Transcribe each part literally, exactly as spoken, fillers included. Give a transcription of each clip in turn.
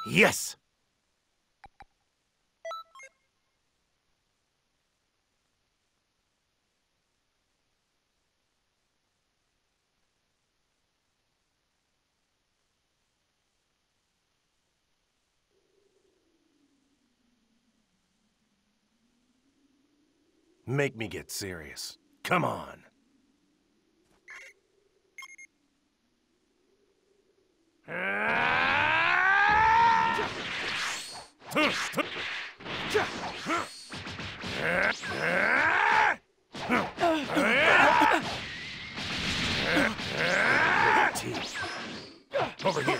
Yes! Make me get serious. Come on. Over here.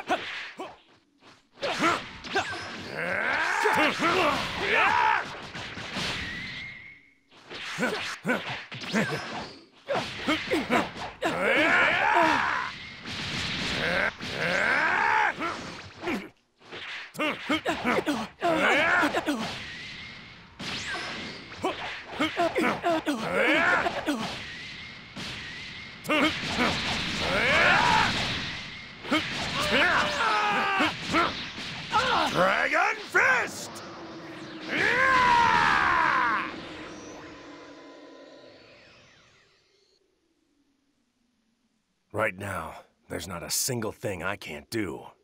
Dragon Fist! Right now, there's not a single thing I can't do.